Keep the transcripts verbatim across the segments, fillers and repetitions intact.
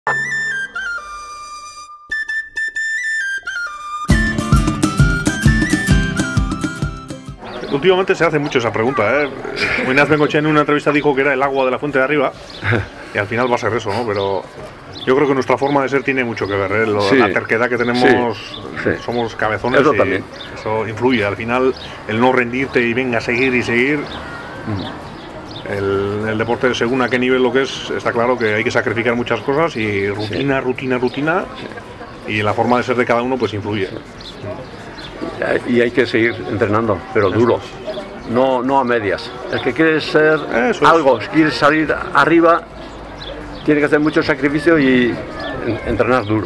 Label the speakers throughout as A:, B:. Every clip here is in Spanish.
A: Últimamente se hace mucho esa pregunta, ¿eh? Ignacio Bengoechea en una entrevista dijo que era el agua de la fuente de arriba y al final va a ser eso, ¿no? Pero yo creo que nuestra forma de ser tiene mucho que ver, ¿eh? Lo, sí. La terquedad que tenemos, sí. Sí. Somos cabezones
B: eso
A: y
B: también.
A: Eso influye. Al final, el no rendirte y venga a seguir y seguir, mm. el, el deporte, según a qué nivel lo que es, está claro que hay que sacrificar muchas cosas y rutina, sí. rutina, rutina, sí. Y la forma de ser de cada uno pues influye. Sí.
B: Y hay que seguir entrenando, pero eso duro, es. no, no a medias. El que quiere ser eso algo, es. quiere salir arriba, tiene que hacer mucho sacrificio y entrenar duro.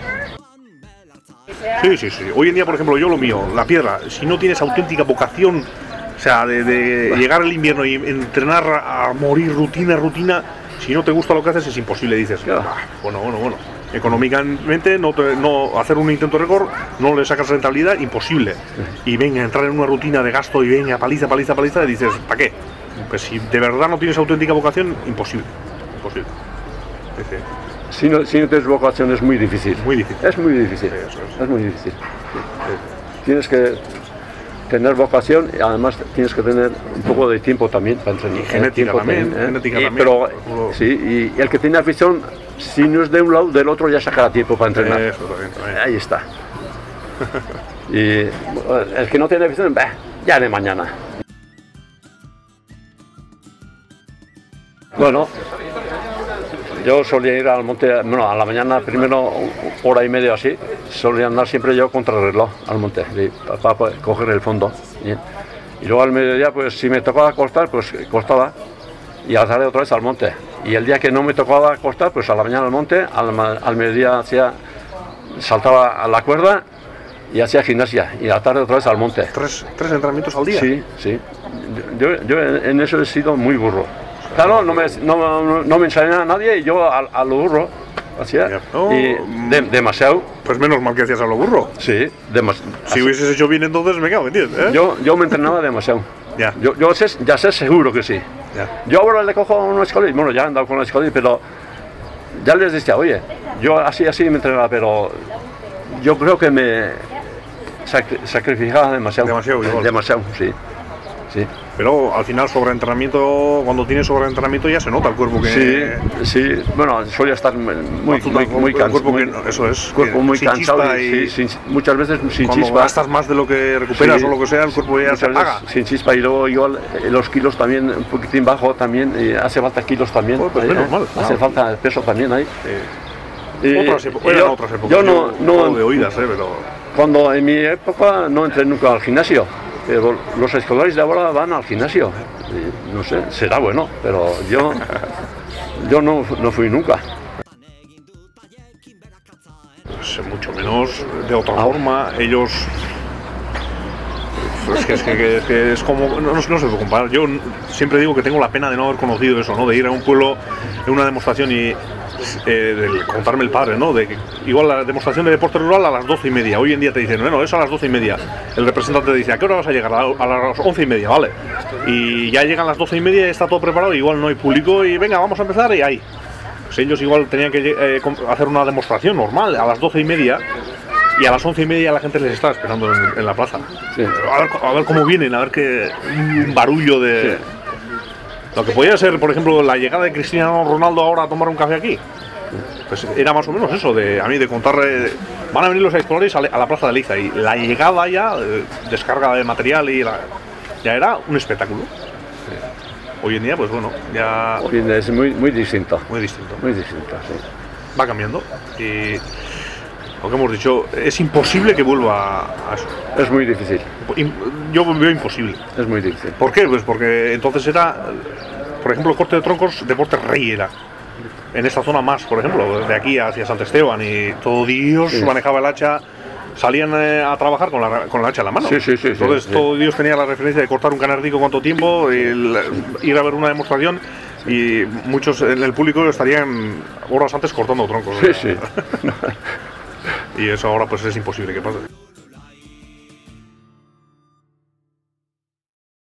A: Sí, sí, sí. Hoy en día, por ejemplo, yo lo mío, la piedra, si no tienes auténtica vocación, o sea, de, de llegar al invierno y entrenar a morir rutina, rutina, si no te gusta lo que haces es imposible, dices, ah, bueno, bueno, bueno. Económicamente, no, te, no hacer un intento de récord, no le sacas rentabilidad, imposible. Y venga, entrar en una rutina de gasto y venga, paliza, paliza, paliza, y dices, ¿para qué? Pues si de verdad no tienes auténtica vocación, imposible. Imposible. Sí, sí.
B: Si, no, si no tienes vocación es muy difícil.
A: Muy difícil.
B: Es muy difícil. Sí, eso es. es muy difícil. Sí. Sí. Tienes que tener vocación y además tienes que tener un poco de tiempo también para entrenar.
A: Y genética también.
B: también, ¿eh?
A: Genética
B: y,
A: también.
B: Pero, sí, y, y el que tiene afición, si no es de un lado, del otro ya sacará tiempo para entrenar.
A: Eso también, también.
B: Ahí está. Y el que no tiene afición, bah, ya de mañana. Bueno, yo solía ir al monte, bueno, a la mañana primero hora y media así, solía andar siempre yo contra el reloj al monte, para, para coger el fondo. Bien. Y luego al mediodía, pues si me tocaba acostar, pues costaba. Y a la tarde otra vez al monte. Y el día que no me tocaba acostar, pues a la mañana al monte, al, al mediodía hacía, saltaba a la cuerda y hacía gimnasia. Y a la tarde otra vez al monte.
A: ¿Tres, tres entrenamientos al día?
B: Sí, sí. Yo, yo en eso he sido muy burro. Claro, no me, no, no, no me enseñaba a nadie y yo a, a lo burro hacía.
A: No,
B: y de, demasiado.
A: Pues menos mal que hacías a lo burro.
B: Sí, demasiado.
A: Si así. Hubieses hecho bien entonces me cago, ¿entiendes? ¿Eh?
B: Yo, yo me entrenaba demasiado.
A: Ya.
B: Yo, yo sé, ya sé seguro que sí.
A: Ya.
B: Yo ahora le cojo a unos escolares, bueno, ya he andado con los escolares, pero ya les decía, oye, yo así, así me entrenaba, pero yo creo que me sacri sacrificaba demasiado.
A: Demasiado, igual.
B: Demasiado, sí. Sí.
A: Pero al final sobreentrenamiento, cuando tienes sobreentrenamiento ya se nota el cuerpo que...
B: Sí, sí, bueno, suele estar muy, muy, muy, muy cansado.
A: Eso es.
B: Cuerpo muy cansado y, y sí, sin, muchas veces sin
A: cuando
B: chispa.
A: gastas más de lo que recuperas sí, o lo que sea, el cuerpo ya se apaga.
B: Sin chispa y luego igual los kilos también un poquitín bajo también, y hace falta kilos también.
A: Pues, pues
B: ahí,
A: menos
B: ¿eh?
A: mal.
B: Hace
A: claro.
B: falta peso también ahí.
A: Sí. Y otras épocas,
B: yo,
A: otras épocas.
B: Yo no, no
A: de oídas, ¿eh? Pero...
B: Cuando en mi época no entré nunca al gimnasio. Pero los escolares de ahora van al gimnasio, y no sé, será bueno, pero yo, yo no, no fui nunca.
A: Pues mucho menos, de otra ah. forma, ellos... Es que es, que, es, que es como... No, no se puede comparar. Yo siempre digo que tengo la pena de no haber conocido eso, ¿no? De ir a un pueblo en una demostración y... Eh, de contarme el padre, ¿no? De que igual la demostración de deporte rural a las doce y media. Hoy en día te dicen, bueno, eso a las doce y media. El representante te dice, ¿a qué hora vas a llegar? A, a las once y media, vale. Y ya llegan las doce y media y está todo preparado, igual no hay público y venga, vamos a empezar y ahí. Pues ellos igual tenían que eh, hacer una demostración normal a las doce y media y a las once y media la gente les está esperando en, en la plaza. Sí. A, ver, a ver cómo vienen, a ver qué un barullo de... Sí. Lo que podía ser, por ejemplo, la llegada de Cristiano Ronaldo ahora a tomar un café aquí. Pues era más o menos eso, de a mí de contar, eh, van a venir los escolares a, a la plaza de Leiza y la llegada ya, eh, descarga de material y la, ya era un espectáculo. Sí. Hoy en día, pues bueno, ya...
B: Hoy en día es muy, muy distinto.
A: Muy distinto.
B: Muy distinto, sí.
A: Va cambiando y lo que hemos dicho, es imposible que vuelva a eso.
B: Es muy difícil.
A: Yo veo imposible.
B: Es muy difícil.
A: ¿Por qué? Pues porque entonces era, por ejemplo, el corte de troncos, deporte rey era. En esta zona más, por ejemplo, de aquí hacia Sant Esteban y todo Dios sí. manejaba el hacha, salían eh, a trabajar con la, con el hacha en la mano.
B: Sí, sí, sí.
A: Entonces
B: sí,
A: todo
B: sí.
A: Dios tenía la referencia de cortar un canardico cuánto tiempo, el, ir a ver una demostración y muchos en el público estarían horas antes cortando troncos.
B: Sí, sí.
A: Y eso ahora pues es imposible que pase.